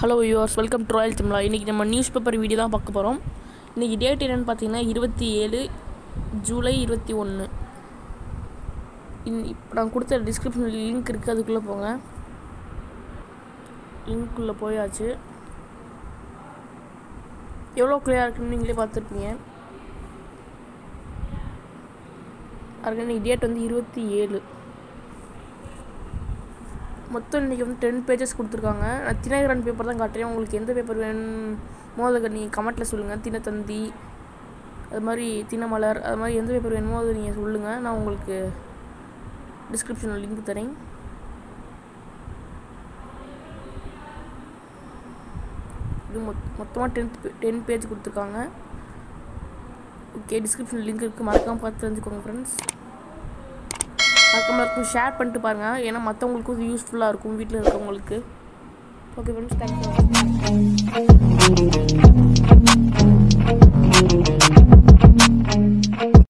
Hello viewers, welcome to Royal Tamizha. இன்றைக்கி நம்ம news paper video தான் பார்க்க போகிறோம். இன்றைக்கி டேட் என்னென்னு பார்த்தீங்கன்னா 27 ஜூலை 21. இப்போ நான் கொடுத்த டிஸ்கிரிப்ஷனில் லிங்க் இருக்குது, அதுக்குள்ளே போங்க. லிங்க்குள்ளே போயாச்சு. எவ்வளோ கிளியராக இருக்குன்னு நீங்களே பார்த்துருப்பீங்க. அதுக்கு இன்றைக்கி டேட் வந்து 27. மொத்தம் இன்றைக்கி வந்து 10 பேஜஸ் கொடுத்துருக்காங்க. நான் தினகரன் பேப்பர் தான் காட்டுறேன். உங்களுக்கு எந்த பேப்பர் வேணுமோ அதை நீங்கள் கமெண்ட்டில் சொல்லுங்கள். தினத்தந்தி, அது மாதிரி தினமலர், அது மாதிரி எந்த பேப்பர் வேணுமோ அதை நீங்கள் சொல்லுங்கள். நான் உங்களுக்கு டிஸ்கிரிப்ஷனில் லிங்க் தரேன். இது மொத்தமாக 10 பேஜ் கொடுத்துருக்காங்க. ஓகே, டிஸ்கிரிப்ஷனில் லிங்க் இருக்குது, மறக்காமல் பார்த்து தெரிஞ்சுக்கோங்க ஃப்ரெண்ட்ஸ். மறக்காமல் ஷேர் பண்ணிட்டு பாருங்கள், ஏன்னா மற்றவங்களுக்கும் இது யூஸ்ஃபுல்லாக இருக்கும் வீட்டில் இருக்கவங்களுக்கு. Okay friends, thank you.